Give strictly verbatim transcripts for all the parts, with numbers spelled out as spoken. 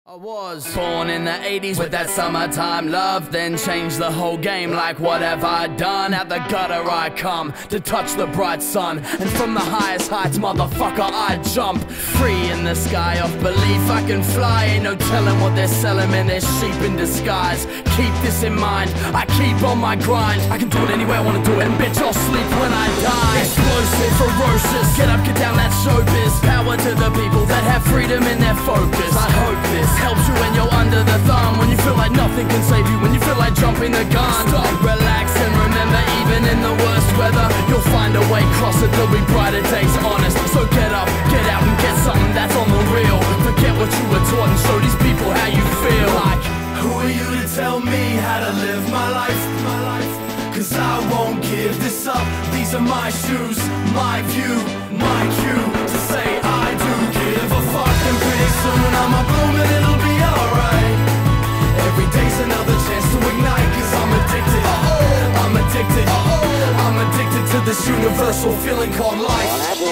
I was born in the eighties with that summertime love, then changed the whole game. Like what have I done? At the gutter I come to touch the bright sun, and from the highest heights, motherfucker, I jump. Free in the sky of belief I can fly. Ain't no telling what they're selling, man, they're sheep in disguise. Keep this in mind, I keep on my grind. I can do it any way I wanna do it, and bitch, I'll sleep when I die. Explosive, ferocious, get up, get down, that's showbiz. Power to the people that have freedom in their focus. I hope this helps you when you're under the thumb, when you feel like nothing can save you, when you feel like jumping the gun. Stop, relax, and remember, even in the worst weather, you'll find a way, cross it, there'll be brighter days, honest. So get up, get out, and get something that's on the real. Forget what you were taught and show these people how you feel. Like, who are you to tell me how to live my life? My life. Cause I won't give this up. These are my shoes, my view, my cue to say I do give a fuck. And pretty soon I'ma bloom and it'll be alright. Every day's another chance to ignite. Cause I'm addicted, uh-oh, I'm addicted, uh-oh, I'm addicted to this universal feeling called life.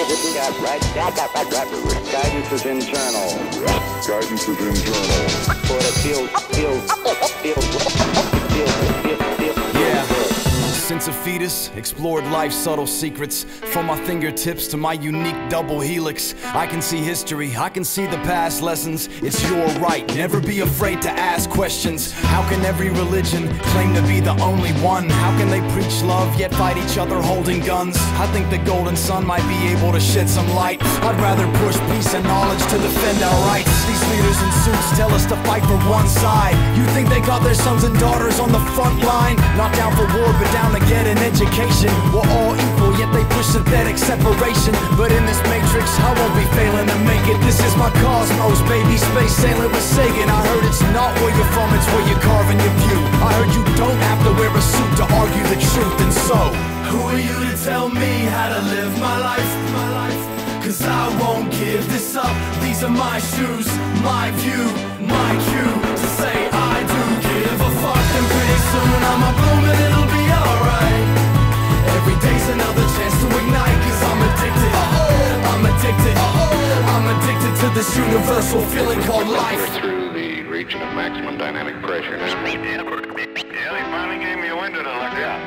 Guidance is internal. Guidance is internal. For it feels, feels, feels, feels, feels, feels, yeah. Since a fetus, explored life's subtle secrets. From my fingertips to my unique double helix, I can see history, I can see the past lessons. It's your right, never be afraid to ask questions. How can every religion claim to be the only one? How can they preach love yet fight each other holding guns? I think the golden sun might be able to shed some light. I'd rather push peace and knowledge to defend our rights. These leaders in suits tell us to fight for one side. You think they got their sons and daughters on the front line? Not down for war, but down to get an education. We're all equal, yet they push synthetic separation. But in this matrix, I won't be failing to make it. This is my cosmos, baby, space sailing with Sagan. I heard it's not where you're from, it's where you're carving your view. I heard you don't have to wear a suit to argue the truth, and so who are you to tell me how to live my life? My life. Cause I won't give this up. These are my shoes, my view, my cue to say I do give a fuck. And pretty soon I'ma bloom and it'll be alright. Every day's another chance to ignite. Cause I'm addicted, uh-oh, I'm addicted, uh-oh, I'm addicted to this universal feeling called life. Through the region of maximum dynamic pressure. Yeah, they finally gave me a window to look at.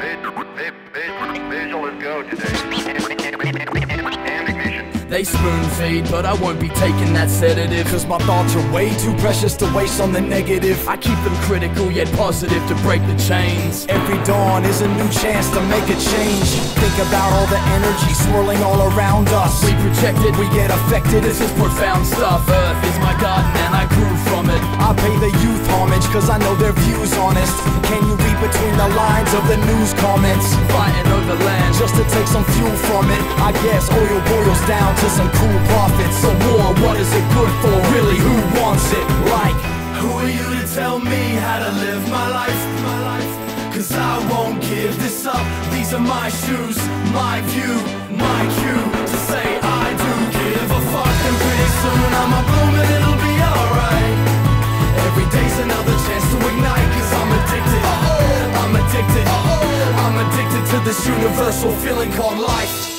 Visual is go today. And ignition. They spoon feed, but I won't be taking that sedative. cause my thoughts are way too precious to waste on the negative. I keep them critical yet positive to break the chains. Every dawn is a new chance to make a change. Think about all the energy swirling all around us. We project it, We get affected. this is profound stuff. Earth is my garden and I grew from it. I pay the youth homage cause I know their views honest. Can you read between the lines of the news comments? Fighting over land Just to take some fuel from it. I guess oil boils down to some cool profits. So war, what is it good for? Really, who wants it? Like, who are you to tell me how to live my life? My life. Cause I won't give this up. These are my shoes, my view, my cue to say I do give a fuck. And pretty soon I'ma bloom and it'll be alright. Every day's another chance to ignite. Cause I'm addicted, uh-oh, I'm addicted, uh-oh, I'm addicted to this universal feeling called life.